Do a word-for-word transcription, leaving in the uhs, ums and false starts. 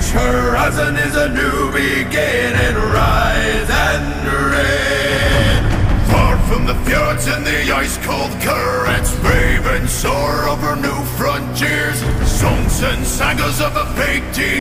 Each horizon is a new beginning. Rise and reign. Far from the fjords and the ice-cold currents, brave and soar over new frontiers. Songs and sagas of a fate.